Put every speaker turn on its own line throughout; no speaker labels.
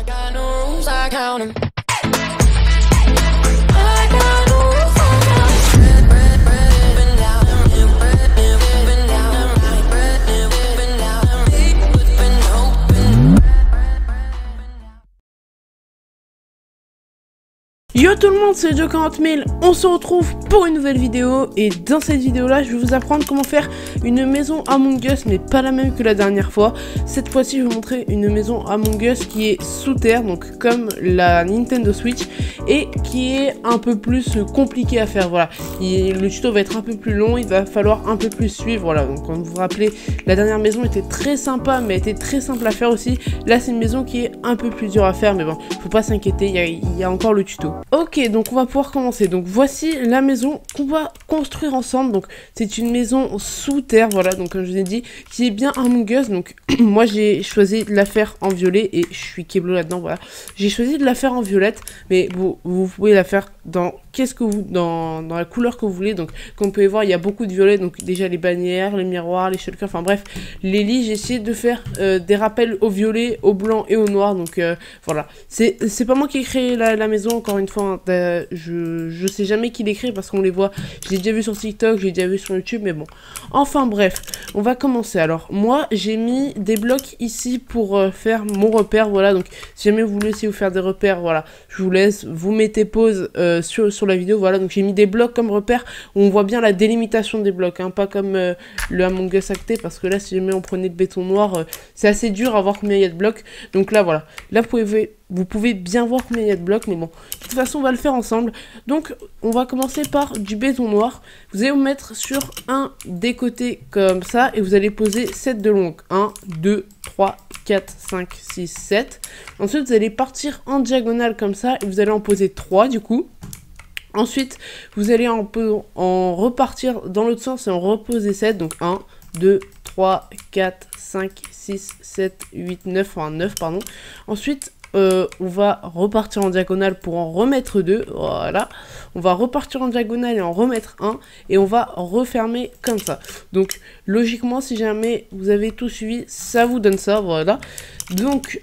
got no rules, I count 'em.
Yo tout le monde, c'est Joe 40 000, on se retrouve pour une nouvelle vidéo et dans cette vidéo là je vais vous apprendre comment faire une maison Among Us mais pas la même que la dernière fois. Cette fois-ci je vais vous montrer une maison Among Us qui est sous terre, donc comme la Nintendo Switch, et qui est un peu plus compliqué à faire, voilà. Le tuto va être un peu plus long, il va falloir un peu plus suivre, voilà. Donc comme vous vous rappelez, la dernière maison était très sympa mais était très simple à faire aussi. Là c'est une maison qui est un peu plus dure à faire mais bon, faut pas s'inquiéter, il y a encore le tuto. Ok, donc on va pouvoir commencer. Donc voici la maison qu'on va construire ensemble. Donc c'est une maison sous terre, voilà, donc comme je vous ai dit, qui est bien Among Us. Donc moi j'ai choisi de la faire en violet et je suis keblo là-dedans, voilà. J'ai choisi de la faire en violette, mais vous pouvez la faire dans dans la couleur que vous voulez. Donc comme vous pouvez voir, il y a beaucoup de violet, donc déjà les bannières, les miroirs, les shulkers, enfin bref, les lits, j'ai essayé de faire des rappels au violet, au blanc et au noir. Donc voilà, c'est pas moi qui ai créé la maison, encore une fois. Je sais jamais qui l'écrit parce qu'on les voit, je l'ai déjà vu sur TikTok, j'ai déjà vu sur YouTube, mais bon. Enfin bref, on va commencer. Alors moi j'ai mis des blocs ici pour faire mon repère, voilà. Donc si jamais vous voulez vous faire des repères, voilà, je vous laisse, vous mettez pause sur la vidéo, voilà. Donc j'ai mis des blocs comme repère où on voit bien la délimitation des blocs, hein, pas comme le Among Us acté, parce que là si jamais on prenait de béton noir, c'est assez dur à voir combien il y a de blocs. Donc là voilà, là vous pouvez bien voir combien il y a de blocs, mais bon, de toute façon on va le faire ensemble. Donc on va commencer par du béton noir. Vous allez vous mettre sur un des côtés comme ça et vous allez poser 7 de long. 1, 2, 3, 4, 5, 6, 7. Ensuite vous allez partir en diagonale comme ça et vous allez en poser 3 du coup. Ensuite vous allez en repartir dans l'autre sens et en reposer 7. Donc 1, 2, 3, 4, 5, 6, 7, 8, 9, enfin 9 pardon. Ensuite on va repartir en diagonale pour en remettre 2, voilà. On va repartir en diagonale et en remettre 1, et on va refermer comme ça. Donc logiquement si jamais vous avez tout suivi, ça vous donne ça, voilà. Donc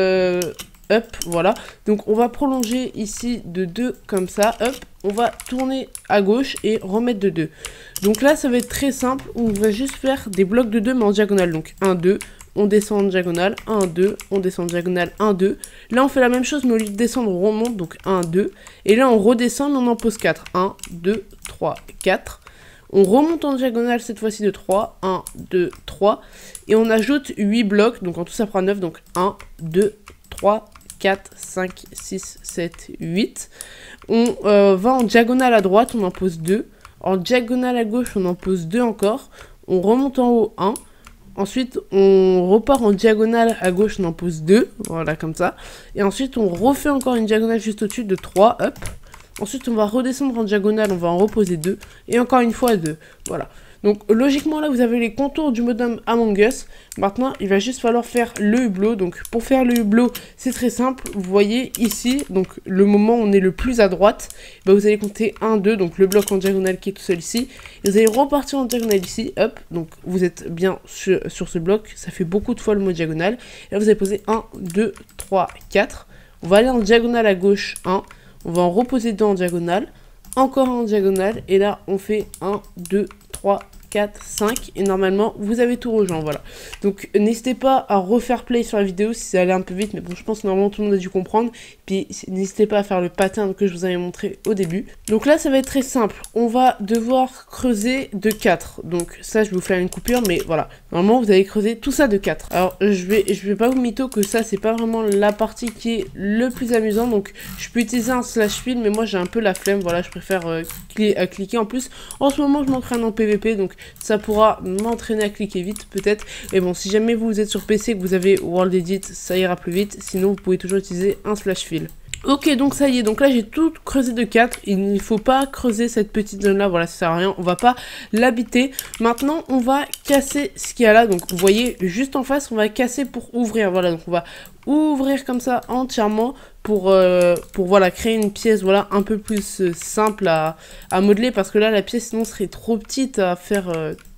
hop, voilà. Donc on va prolonger ici de 2 comme ça, hop. On va tourner à gauche et remettre de 2. Donc là ça va être très simple, on va juste faire des blocs de 2 mais en diagonale. Donc 1, 2, on descend en diagonale, 1, 2, on descend en diagonale, 1, 2. Là, on fait la même chose, mais au lieu de descendre, on remonte, donc 1, 2. Et là, on redescend, mais on en pose 4. 1, 2, 3, 4. On remonte en diagonale, cette fois-ci de 3. 1, 2, 3. Et on ajoute 8 blocs, donc en tout, ça fera 9. Donc 1, 2, 3, 4, 5, 6, 7, 8. On va en diagonale à droite, on en pose 2. En diagonale à gauche, on en pose 2 encore. On remonte en haut, 1. Ensuite, on repart en diagonale à gauche, on en pose 2, voilà, comme ça. Et ensuite, on refait encore une diagonale juste au-dessus de 3, hop. Ensuite, on va redescendre en diagonale, on va en reposer 2. Et encore une fois 2, voilà. Donc, logiquement, là, vous avez les contours du mode Among Us. Maintenant, il va juste falloir faire le hublot. Donc, pour faire le hublot, c'est très simple. Vous voyez ici, donc, le moment où on est le plus à droite, bah, vous allez compter 1, 2, donc le bloc en diagonale qui est tout seul ici. Et vous allez repartir en diagonale ici, hop. Donc, vous êtes bien sur ce bloc. Ça fait beaucoup de fois le mot diagonale. Et là, vous allez poser 1, 2, 3, 4. On va aller en diagonale à gauche, 1. On va en reposer 2 en diagonale. Encore en diagonale. Et là, on fait 1, 2, 3, 4, 5, et normalement vous avez tout rejoint, voilà. Donc n'hésitez pas à refaire play sur la vidéo si ça allait un peu vite, mais bon, je pense que normalement tout le monde a dû comprendre. Puis n'hésitez pas à faire le pattern que je vous avais montré au début. Donc là ça va être très simple, on va devoir creuser de 4. Donc ça je vais vous faire une coupure, mais voilà, normalement vous allez creuser tout ça de 4. Alors je vais pas vous mytho que ça c'est pas vraiment la partie qui est le plus amusant. Donc je peux utiliser un slash fill, mais moi j'ai un peu la flemme, voilà, je préfère cliquer. En plus en ce moment je m'entraîne en PVP, donc ça pourra m'entraîner à cliquer vite peut-être. Mais bon, si jamais vous êtes sur PC et que vous avez World Edit, ça ira plus vite. Sinon vous pouvez toujours utiliser un slash fill. Ok, donc ça y est, donc là j'ai tout creusé de 4, il ne faut pas creuser cette petite zone là, voilà, ça sert à rien, on va pas l'habiter. Maintenant on va casser ce qu'il y a là, donc vous voyez juste en face on va casser pour ouvrir, voilà, donc on va ouvrir comme ça entièrement pour voilà, créer une pièce, voilà, un peu plus simple à modeler, parce que là la pièce sinon serait trop petite à faire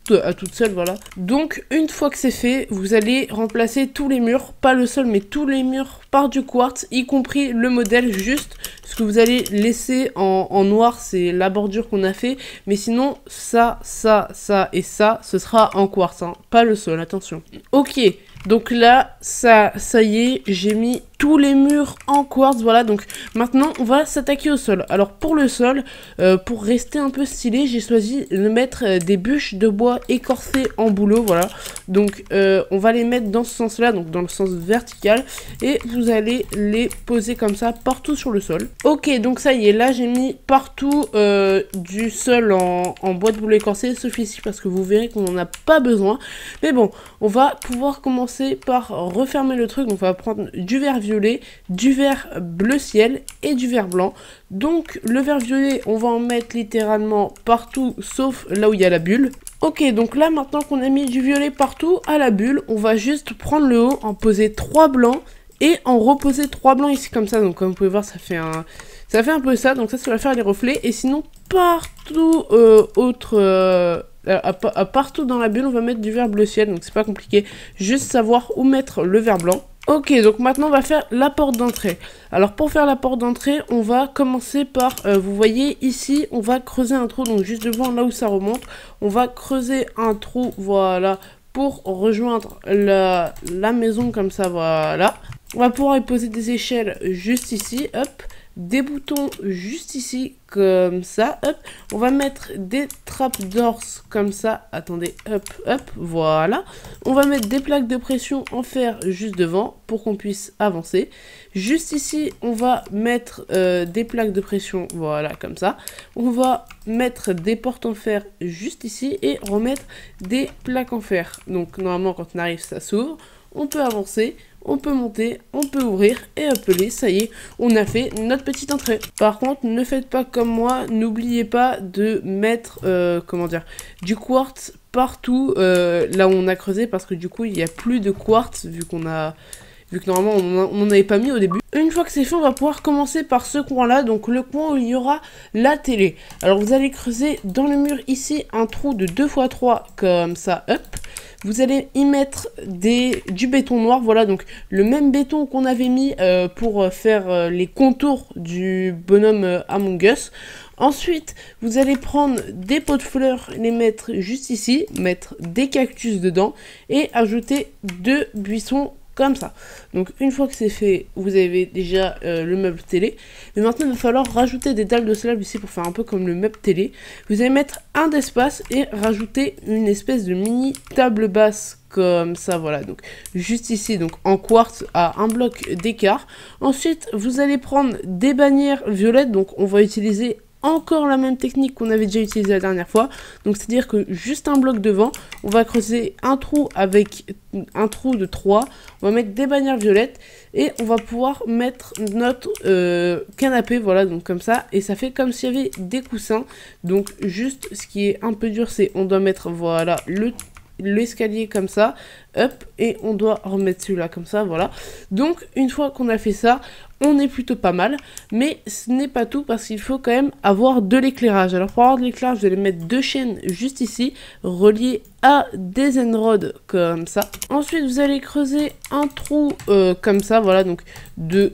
à toute seule, voilà. Donc une fois que c'est fait, vous allez remplacer tous les murs, pas le sol mais tous les murs par du quartz, y compris le modèle. Juste ce que vous allez laisser en noir, c'est la bordure qu'on a fait, mais sinon ça et ça, ce sera en quartz, hein, pas le sol, attention. Ok, donc là, ça y est, j'ai mis tous les murs en quartz, voilà. Donc maintenant, on va s'attaquer au sol. Alors pour le sol, pour rester un peu stylé, j'ai choisi de mettre des bûches de bois écorcées en bouleau, voilà. Donc on va les mettre dans ce sens-là, donc dans le sens vertical, et vous allez les poser comme ça partout sur le sol. Ok, donc ça y est, là j'ai mis partout du sol en bois de bouleau écorcé, sauf ici parce que vous verrez qu'on n'en a pas besoin. Mais bon, on va pouvoir commencer par refermer le truc. Donc on va prendre du vert violet, du vert bleu ciel et du vert blanc. Donc le vert violet, on va en mettre littéralement partout sauf là où il y a la bulle. Ok, donc là maintenant qu'on a mis du violet partout à la bulle, on va juste prendre le haut, en poser 3 blancs et en reposer 3 blancs ici comme ça. Donc comme vous pouvez voir, ça fait un peu ça. Donc ça va faire les reflets. Et sinon partout partout dans la bulle, on va mettre du vert bleu ciel. Donc c'est pas compliqué, juste savoir où mettre le vert blanc. Ok, donc maintenant on va faire la porte d'entrée. Alors pour faire la porte d'entrée, on va commencer par, vous voyez ici, on va creuser un trou, donc juste devant là où ça remonte, on va creuser un trou, voilà, pour rejoindre la maison comme ça, voilà. On va pouvoir y poser des échelles juste ici, hop, des boutons juste ici, comme ça, hop. On va mettre des trapdoors comme ça, attendez, hop, hop, voilà. On va mettre des plaques de pression en fer juste devant pour qu'on puisse avancer. Juste ici, on va mettre des plaques de pression, voilà, comme ça. On va mettre des portes en fer juste ici et remettre des plaques en fer. Donc normalement, quand on arrive, ça s'ouvre. On peut avancer, on peut monter, on peut ouvrir et appeler, ça y est, on a fait notre petite entrée. Par contre, ne faites pas comme moi, n'oubliez pas de mettre, comment dire, du quartz partout là où on a creusé, parce que du coup, il n'y a plus de quartz vu que normalement on n'en avait pas mis au début. Une fois que c'est fait, on va pouvoir commencer par ce coin-là, donc le coin où il y aura la télé. Alors vous allez creuser dans le mur ici un trou de 2 x 3 comme ça, hop. Vous allez y mettre du béton noir, voilà, donc le même béton qu'on avait mis pour faire les contours du bonhomme Among Us. Ensuite, vous allez prendre des pots de fleurs, les mettre juste ici, mettre des cactus dedans et ajouter 2 buissons comme ça. Donc une fois que c'est fait, vous avez déjà le meuble télé. Mais maintenant il va falloir rajouter des dalles de slab ici pour faire un peu comme le meuble télé. Vous allez mettre un d'espace et rajouter une espèce de mini table basse comme ça, voilà, donc juste ici, donc en quartz à un bloc d'écart. Ensuite vous allez prendre des bannières violettes, donc on va utiliser encore la même technique qu'on avait déjà utilisée la dernière fois. Donc c'est à dire que juste un bloc devant, on va creuser un trou avec un trou de 3, on va mettre des bannières violettes et on va pouvoir mettre notre canapé, voilà, donc comme ça, et ça fait comme s'il y avait des coussins. Donc juste ce qui est un peu dur, c'est on doit mettre, voilà, l'escalier comme ça, hop, et on doit remettre celui-là comme ça, voilà. Donc une fois qu'on a fait ça, on est plutôt pas mal, mais ce n'est pas tout parce qu'il faut quand même avoir de l'éclairage. Alors pour avoir de l'éclairage, vous allez mettre 2 chaînes juste ici, reliées à des émeraudes comme ça. Ensuite vous allez creuser un trou comme ça, voilà, donc de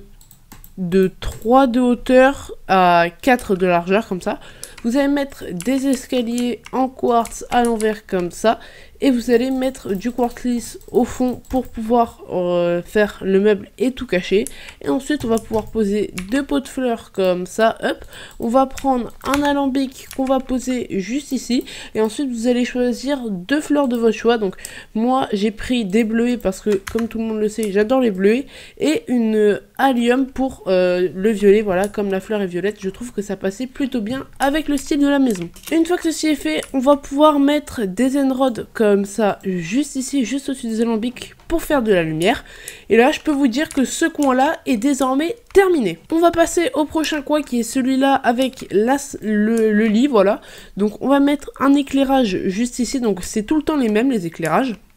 3 de hauteur à 4 de largeur comme ça. Vous allez mettre des escaliers en quartz à l'envers comme ça. Et vous allez mettre du quartz lisse au fond pour pouvoir faire le meuble et tout cacher. Et ensuite on va pouvoir poser 2 pots de fleurs comme ça, hop. On va prendre un alambic qu'on va poser juste ici. Et ensuite vous allez choisir 2 fleurs de votre choix. Donc moi j'ai pris des bleuets parce que comme tout le monde le sait, j'adore les bleuets. Et une allium pour le violet, voilà, comme la fleur est violette. Je trouve que ça passait plutôt bien avec le style de la maison. Une fois que ceci est fait, on va pouvoir mettre des émeraudes comme ça juste ici, juste au-dessus des alambics pour faire de la lumière. Et là je peux vous dire que ce coin là est désormais terminé. On va passer au prochain coin qui est celui-là avec le lit, voilà. Donc on va mettre un éclairage juste ici, donc c'est tout le temps les mêmes les éclairages.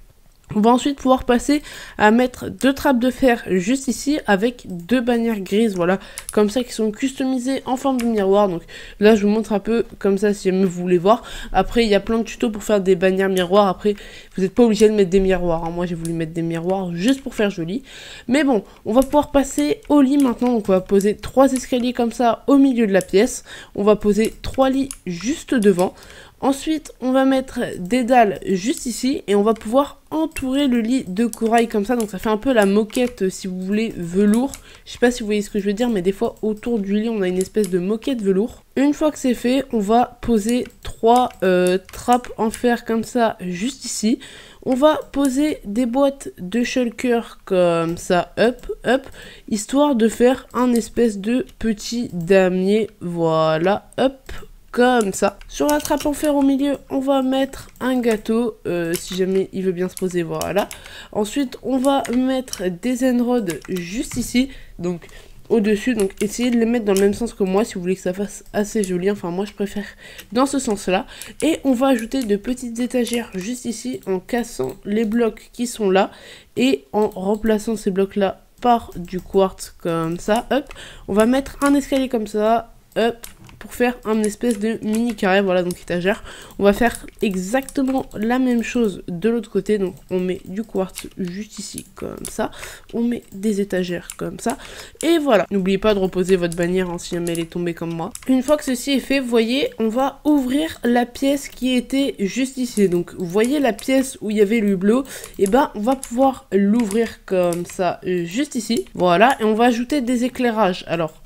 On va ensuite pouvoir passer à mettre 2 trappes de fer juste ici avec 2 bannières grises, voilà, comme ça qui sont customisées en forme de miroir. Donc là je vous montre un peu comme ça si jamais vous voulez voir. Après il y a plein de tutos pour faire des bannières miroirs, après vous n'êtes pas obligé de mettre des miroirs, hein. Moi j'ai voulu mettre des miroirs juste pour faire joli. Mais bon, on va pouvoir passer au lit maintenant, donc on va poser 3 escaliers comme ça au milieu de la pièce. On va poser 3 lits juste devant. Ensuite, on va mettre des dalles juste ici et on va pouvoir entourer le lit de corail comme ça. Donc ça fait un peu la moquette, si vous voulez, velours. Je sais pas si vous voyez ce que je veux dire, mais des fois autour du lit, on a une espèce de moquette velours. Une fois que c'est fait, on va poser 3 trappes en fer comme ça juste ici. On va poser des boîtes de shulker comme ça, up, histoire de faire un espèce de petit damier. Voilà, up. Comme ça. Sur la trappe en fer au milieu, on va mettre un gâteau, si jamais il veut bien se poser, voilà. Ensuite, on va mettre des enrods juste ici, donc au-dessus. Donc essayez de les mettre dans le même sens que moi, si vous voulez que ça fasse assez joli. Enfin, moi, je préfère dans ce sens-là. Et on va ajouter de petites étagères juste ici, en cassant les blocs qui sont là, et en remplaçant ces blocs-là par du quartz comme ça, hop. On va mettre un escalier comme ça, hop, pour faire un espèce de mini carré, voilà, donc étagère. On va faire exactement la même chose de l'autre côté, donc on met du quartz juste ici comme ça, on met des étagères comme ça, et voilà. N'oubliez pas de reposer votre bannière, hein, si jamais elle est tombée comme moi. Une fois que ceci est fait, vous voyez, on va ouvrir la pièce qui était juste ici. Donc vous voyez la pièce où il y avait le hublot, et ben on va pouvoir l'ouvrir comme ça juste ici, voilà, et on va ajouter des éclairages. Alors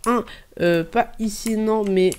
pas ici non, mais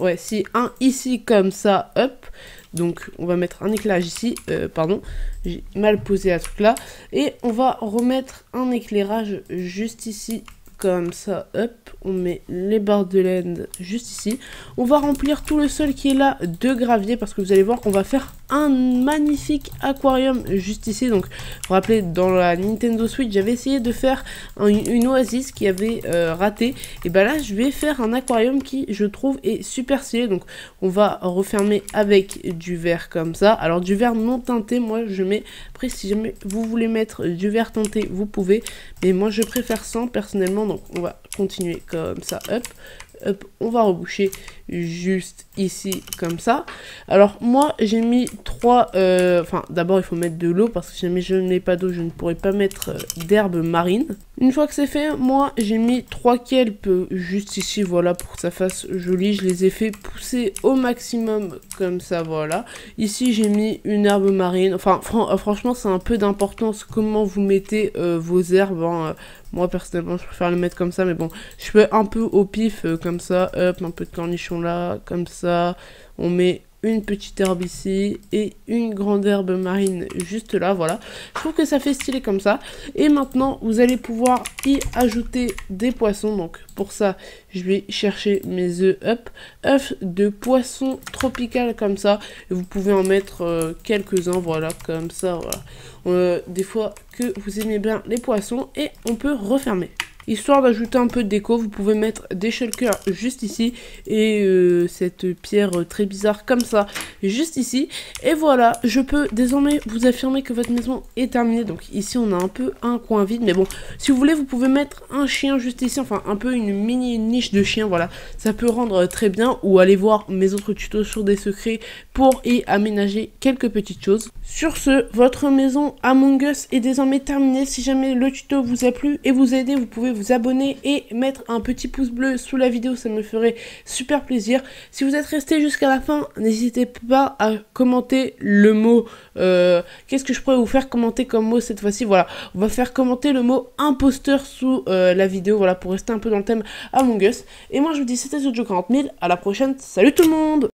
un ici comme ça, hop. Donc on va mettre un éclairage ici, pardon, j'ai mal posé un truc là. Et on va remettre un éclairage juste ici comme ça, hop. On met les barres de laine juste ici. On va remplir tout le sol qui est là de gravier, parce que vous allez voir qu'on va faire un magnifique aquarium juste ici. Donc vous vous rappelez, dans la Nintendo Switch, j'avais essayé de faire une oasis qui avait raté. Et ben là je vais faire un aquarium qui, je trouve, est super stylé. Donc on va refermer avec du verre comme ça. Alors du verre non teinté, moi je mets, après si jamais vous voulez mettre du verre teinté vous pouvez, mais moi je préfère sans personnellement. Donc on va continuer comme ça, hop, hop, on va reboucher juste ici comme ça. Alors moi j'ai mis 3, enfin d'abord il faut mettre de l'eau, parce que si jamais je n'ai pas d'eau je ne pourrai pas mettre d'herbe marine. Une fois que c'est fait, moi j'ai mis 3 kelp juste ici, voilà, pour que ça fasse joli. Je les ai fait pousser au maximum comme ça, voilà. Ici j'ai mis une herbe marine. Enfin franchement c'est un peu d'importance comment vous mettez vos herbes, hein. Moi personnellement je préfère les mettre comme ça, mais bon, je fais un peu au pif comme ça, hop, un peu de cornichon là, comme ça. On met une petite herbe ici et une grande herbe marine juste là, voilà. Je trouve que ça fait stylé comme ça. Et maintenant vous allez pouvoir y ajouter des poissons. Donc pour ça je vais chercher mes œufs, hop, œufs de poisson tropical comme ça, et vous pouvez en mettre quelques-uns, voilà, comme ça, voilà. Des fois que vous aimez bien les poissons, et on peut refermer. Histoire d'ajouter un peu de déco, vous pouvez mettre des shulkers juste ici, et cette pierre très bizarre comme ça, juste ici. Et voilà, je peux désormais vous affirmer que votre maison est terminée. Donc ici on a un peu un coin vide, mais bon, si vous voulez vous pouvez mettre un chien juste ici, enfin un peu une mini niche de chien, voilà. Ça peut rendre très bien, ou aller voir mes autres tutos sur des secrets pour y aménager quelques petites choses. Sur ce, votre maison Among Us est désormais terminée. Si jamais le tuto vous a plu et vous a aidé, vous pouvez vous abonner et mettre un petit pouce bleu sous la vidéo, ça me ferait super plaisir. Si vous êtes resté jusqu'à la fin, n'hésitez pas à commenter le mot, qu'est-ce que je pourrais vous faire commenter comme mot cette fois-ci, voilà, on va faire commenter le mot imposteur sous la vidéo, voilà, pour rester un peu dans le thème Among Us. Et moi je vous dis c'était Jojo 40 000, à la prochaine, salut tout le monde.